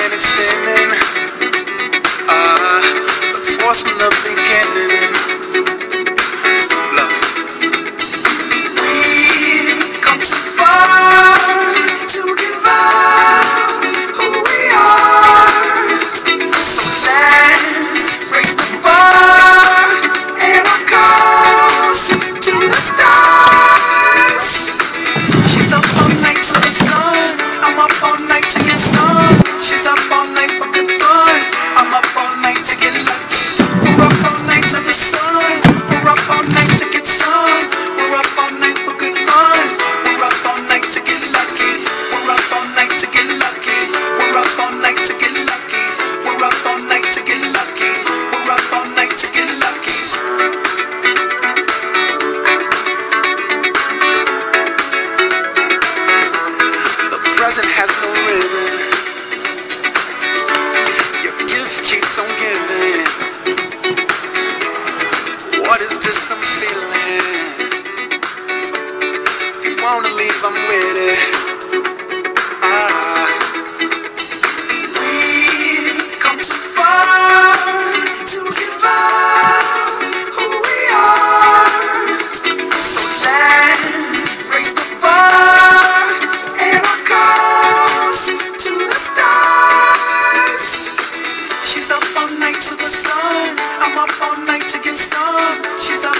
planet spinning. The force from the beginning. Look, we've come too far to give up who we are. So let's raise the bar and our cause to the stars. She's up all night to the sun. I'm up all night to get some. She's up all night for good fun. I'm up all night to get lucky. We're up all night to the sun. We're up all night to get some. We're up all night for good fun. We're up all night to get lucky. We're up all night to get lucky. We're up all night to get lucky. We're up all night to get lucky. We're up all night to get lucky. Present has no ribbon. Your gift keeps on giving. What is this I'm feeling? If you wanna leave, I'm with it. We've come too far to give up who we are. So let's raise the bar and our cause to the stars. She's up all night to the sun. I'm up all night to get some. She's up